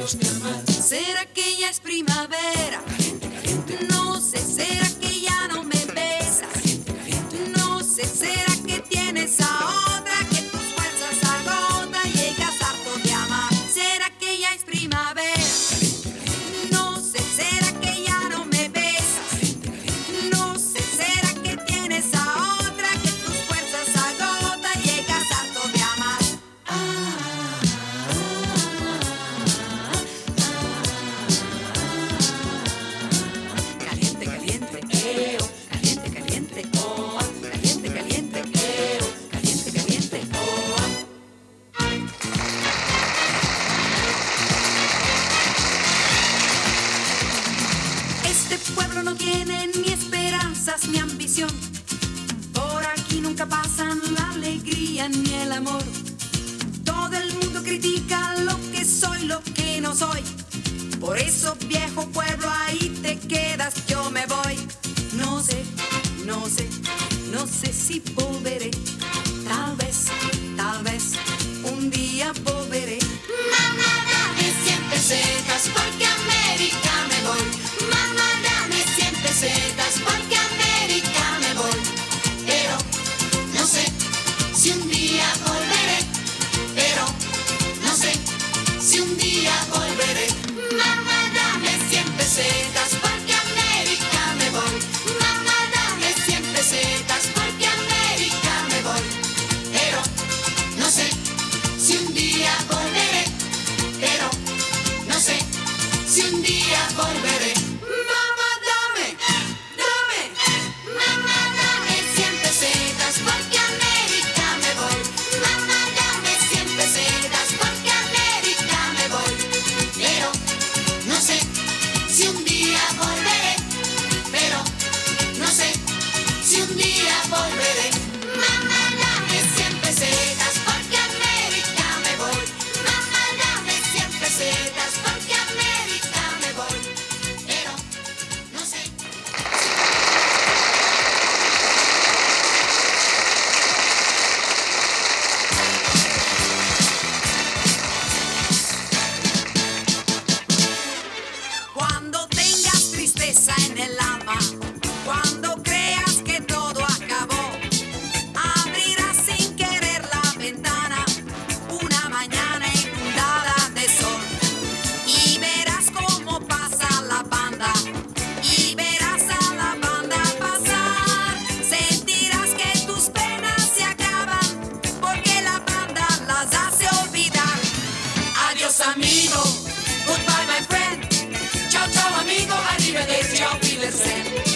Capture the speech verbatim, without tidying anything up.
celos de amar. ¿Será que ya es primavera? Caliente, caliente, No sé, ¿será que ya no me besas? caliente, caliente. No sé, ¿será que tienes a otra que tus fuerzas agotan y llegas harto de amar? ¿Será que ya es primavera? No sé, ¿será que ya no me besas? No sé, ¿será que tienes a otra que tus fuerzas agotan y llegas harto de amar? Caliente, caliente, eo, caliente, caliente, oh, caliente, caliente, eo, caliente, caliente, oh. Este pueblo no tiene ni esperanzas ni ambición. Por aquí nunca pasan la alegría ni el amor. Todo el mundo critica lo que soy, lo que no soy. Por eso, viejo pueblo, ahí te quedas, yo me voy. No sé, no sé, no sé si volveré. Tal vez, tal vez, un día volveré. Mamá, dame cien pesetas porque a América me voy. Mamá, dame cien pesetas porque a América me voy. Pero no sé si un día volveré. Pero no sé si un día volveré. Mamá, dame cien pesetas porque a América me voy. Mamá, dame cien pesetas porque a América me voy. Pero no sé si un día volveré. Pero no sé si un día volveré. Mamá, dame, dame. Mamá, dame cien pesetas porque a América me voy. Mamá, dame cien pesetas porque a América me voy. Pero no sé si un día volveré. Pero no sé si un día volveré. Mamá, dame cien pesetas porque a América me voy. Mamá, dame cien pesetas porque a América me voy. Pero no sé. Cuando tengas tristeza en el alma, cuando creas que todo acabó, abrirás sin querer la ventana una mañana inundada de sol y verás cómo pasa la banda y verás a la banda pasar. Sentirás que tus penas se acaban porque la banda las hace olvidar. Adiós amigo, goodbye my friend. Ciao ciao amigo, arrivederci, auf Wiedersehen.